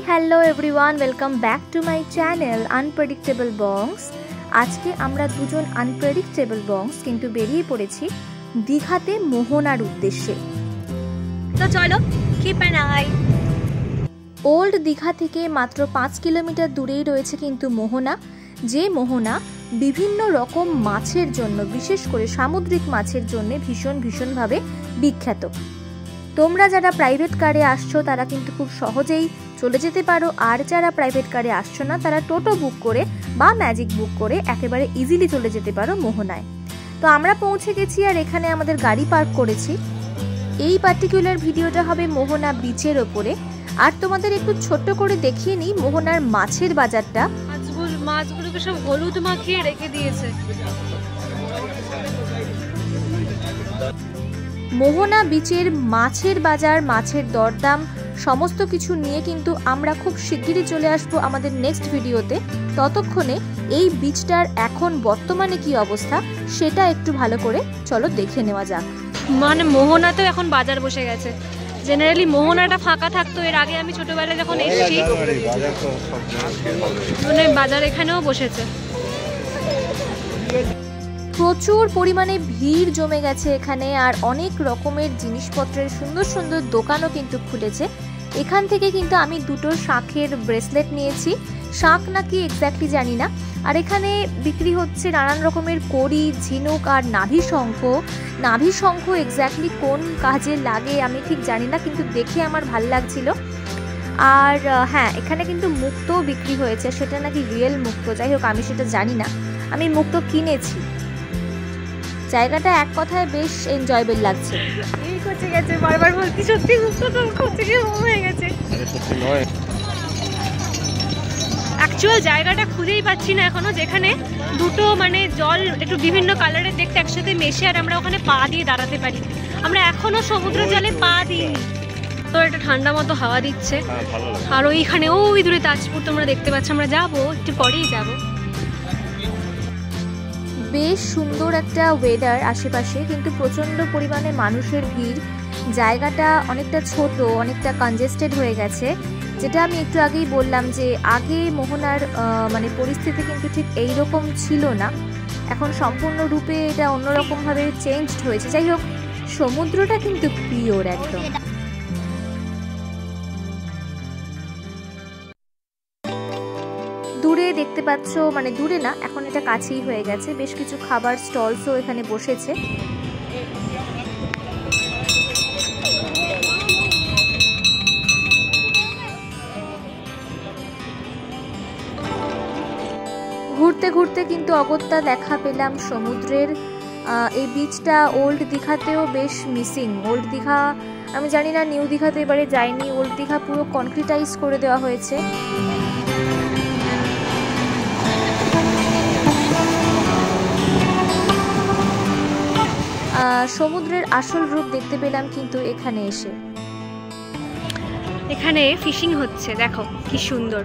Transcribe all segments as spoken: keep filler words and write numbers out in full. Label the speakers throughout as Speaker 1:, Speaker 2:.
Speaker 1: Hello everyone, welcome back to my channel unpredictable Bongs. আজকে আমরা দুজন আনপ্রেডিক্টেবল বংস কিন্তু বেরিয়ে পড়েছি দীঘাতে মোহনার উদ্দেশ্যে।
Speaker 2: তো চলো keep an eye.
Speaker 1: Old Digha থেকে মাত্র পাঁচ কিলোমিটার দূরেই রয়েছে কিন্তু মোহনা, যে মোহনা বিভিন্ন রকম মাছের জন্য, বিশেষ করে সামুদ্রিক মাছের জন্য ভীষণ ভীষণভাবে বিখ্যাত। তোমরা যারা প্রাইভেট কারে আসছো তারা কিন্তু খুব সহজেই চলে যেতে পারো, আর যারা প্রাইভেট কারে আসছো না তারা টোটো বুক করে বা ম্যাজিক বুক করে একেবারে ইজিলি চলে যেতে পারো মোহনায়। তো আমরা পৌঁছে গেছি আর এখানে আমাদের গাড়ি পার্ক করেছি। এই পার্টিকুলার ভিডিওটা হবে মোহনা বিচের ওপরে, আর তোমাদের একটু ছোট্ট করে দেখিয়ে নিই মোহনার মাছের বাজারটা।
Speaker 2: মাছগুলো মাছগুলোকে সব হলুদ মাখিয়ে রেখে দিয়েছে।
Speaker 1: মোহনা বিচের মাছের বাজার, মাছের দরদাম সমস্ত কিছু নিয়ে কিন্তু আমরা খুব শিগগিরই চলে আসবো আমাদের নেক্সট ভিডিওতে। ততক্ষণে এই বিচটার এখন বর্তমানে কি অবস্থা সেটা একটু ভালো করে চলো দেখে নেওয়া যাক।
Speaker 2: মানে মোহনাতেও এখন বাজার বসে গেছে। জেনারেলি মোহনাটা ফাঁকা থাকতো, এর আগে আমি ছোটবেলায় যখন এসেছি মানে বাজার এখানেও বসেছে।
Speaker 1: প্রচুর পরিমাণে ভিড় জমে গেছে এখানে, আর অনেক রকমের জিনিসপত্রের সুন্দর সুন্দর দোকানও কিন্তু খুলেছে। এখান থেকে কিন্তু আমি দুটো শাঁখের ব্রেসলেট নিয়েছি, শাঁখ নাকি এক্স্যাক্টলি জানি না। আর এখানে বিক্রি হচ্ছে নানান রকমের কড়ি, ঝিনুক আর নাভি শঙ্খ। নাভি শঙ্খ এক্স্যাক্টলি কোন কাজে লাগে আমি ঠিক জানি না, কিন্তু দেখে আমার ভাল লাগছিল। আর হ্যাঁ, এখানে কিন্তু মুক্তও বিক্রি হয়েছে, সেটা নাকি রিয়েল মুক্ত, যাই হোক আমি সেটা জানি না। আমি মুক্ত কিনেছি। জায়গাটা এক কথায় বেশ এনজয়েবল লাগছে।
Speaker 2: এই করতে গেছে বারবার বলতে, সত্যি মুক্ত তো করতে গিয়ে হয়ে গেছে।
Speaker 3: আরে সত্যি নয়,
Speaker 2: অ্যাকচুয়াল জায়গাটা খুঁজেই পাচ্ছি না এখনো, যেখানে দুটো মানে জল একটু বিভিন্ন কালারের দেখতে একসাথে মেশে আর আমরা ওখানে পা দিয়ে দাঁড়াতে পারি। আমরা এখনো সমুদ্র জলে পা দিই। তো একটা ঠান্ডা মতো হাওয়া দিচ্ছে, আর ওইখানে ওই দূরে তাজপুর তোমরা দেখতে পাচ্ছ। আমরা যাবো, একটু পরেই যাবো।
Speaker 1: বেশ সুন্দর একটা ওয়েদার আশেপাশে, কিন্তু প্রচণ্ড পরিমাণে মানুষের ভিড়। জায়গাটা অনেকটা ছোট, অনেকটা কনজেস্টেড হয়ে গেছে। যেটা আমি একটু আগেই বললাম যে আগে মোহনার মানে পরিস্থিতি কিন্তু ঠিক এই রকম ছিল না, এখন সম্পূর্ণরূপে এটা অন্যরকমভাবে চেঞ্জড হয়েছে। যাই হোক, সমুদ্রটা কিন্তু পিওর একদম। দূরে দেখতে পাচ্ছ, মানে দূরে না, এখন এটা কাছেই হয়ে গেছে, বেশ কিছু খাবার স্টলসও এখানে বসেছে। ঘুরতে ঘুরতে কিন্তু অগত্যা দেখা পেলাম সমুদ্রের। এই বিচটা ওল্ড দীঘাতেও বেশ মিসিং। ওল্ড দীঘা আমি জানি না, নিউ দীঘাতে এবারে যাইনি। ওল্ড দীঘা পুরো কনক্রিটাইজ করে দেওয়া হয়েছে। সমুদ্রের আসল রূপ দেখতে পেলাম কিন্তু এখানে এসে।
Speaker 2: এখানে ফিশিং হচ্ছে, দেখো কি সুন্দর।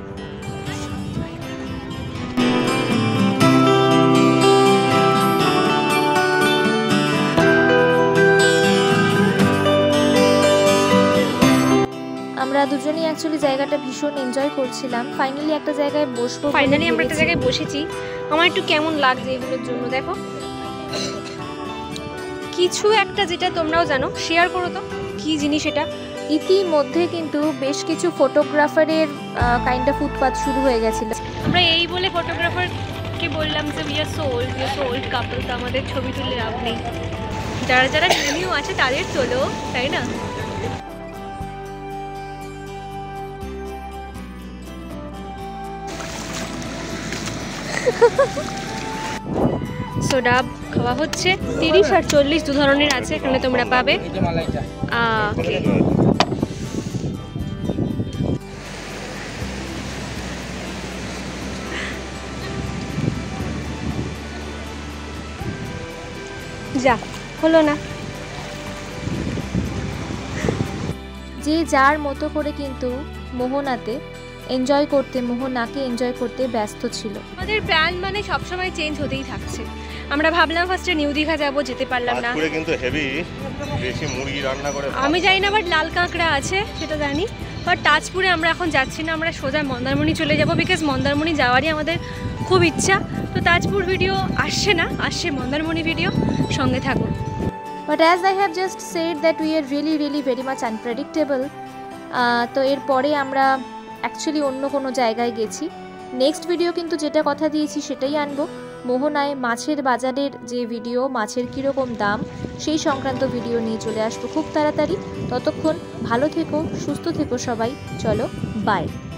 Speaker 1: আমরা দুজনেই অ্যাকচুয়ালি জায়গাটা ভীষণ এনজয় করছিলাম। ফাইনালি একটা জায়গায় বসবো,
Speaker 2: ফাইনালি আমরা একটা জায়গায় বসেছি। আমার একটু কেমন লাগছে এগুলোর জন্য, দেখো কিছু একটা যেটা তোমরাও জানো, শেয়ার করো তো কি জিনিস এটা।
Speaker 1: ইতিমধ্যে কিন্তু বেশ কিছু ফটোগ্রাফারের কাইন্ড অফ উৎপাত শুরু হয়ে গেছিল।
Speaker 2: আমরা এই বলে ফটোগ্রাফারকে বললাম যে we are so old, we are so old couple, তো আমাদের ছবি তুলে লাভ নেই। যারা যারা নিউ আছে তাদের তোলো, তাই না? সোডা খাওয়া হচ্ছে, তিরিশ আর চল্লিশ দু ধরনের আছে এখানে, তোমরা পাবে। যা হলো না।
Speaker 1: যে যার মতো করে কিন্তু মোহনাতে এনজয় করতে, মোহনাকে এনজয় করতে ব্যস্ত ছিল।
Speaker 2: আমাদের প্ল্যান মানে সবসময় চেঞ্জ হতেই থাকছে। আমরা ভাবলাম ফার্স্টে নিউ দীঘা যাবো, যেতে পারলাম না।
Speaker 3: কিন্তু হেভি দেশি মুরগি রান্না করে,
Speaker 2: আমি জানি না, বাট লাল কাঁকড়া আছে সেটা জানি। বাট তাজপুরে আমরা এখন যাচ্ছি না, আমরা সোজা মন্দারমণি চলে যাব, বিকজ মন্দারমণি যাওয়ারই আমাদের খুব ইচ্ছা। তো তাজপুর ভিডিও আসছে না, আসছে মন্দারমণি ভিডিও, সঙ্গে থাকুন।
Speaker 1: But as I have just said that we are really really very much unpredictable. তো এরপরে আমরা অ্যাকচুয়ালি অন্য কোনো জায়গায় গেছি। নেক্সট ভিডিও কিন্তু যেটা কথা দিয়েছি সেটাই আনবো। মোহনায় মাছের বাজারের যে ভিডিও, মাছের কীরকম দাম, সেই সংক্রান্ত ভিডিও নিয়ে চলে আসবো খুব তাড়াতাড়ি। ততক্ষণ ভালো থেকো, সুস্থ থেকো সবাই। চলো, বাই।